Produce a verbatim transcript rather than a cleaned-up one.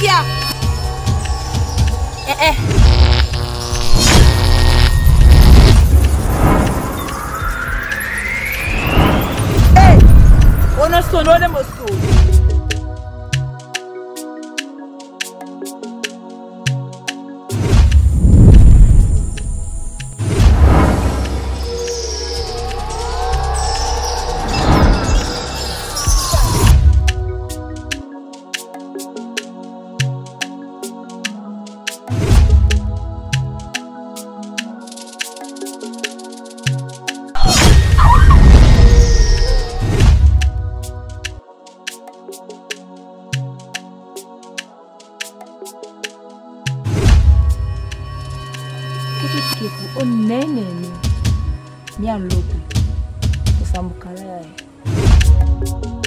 Kia. Eh eh. Hey, on a sonné le Moscou. O nene ni. Ni anloku. Usamukala yae.